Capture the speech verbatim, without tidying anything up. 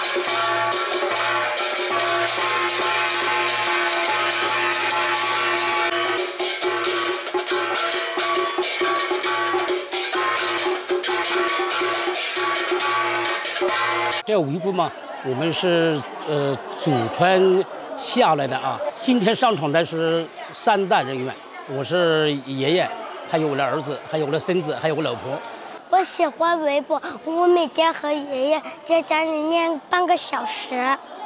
这维古嘛，我们是呃祖传下来的啊。今天上场的是三代人员，我是爷爷，还有我的儿子，还有我的孙子，还有我老婆。 我喜欢围捕，我每天和爷爷在家里练半个小时。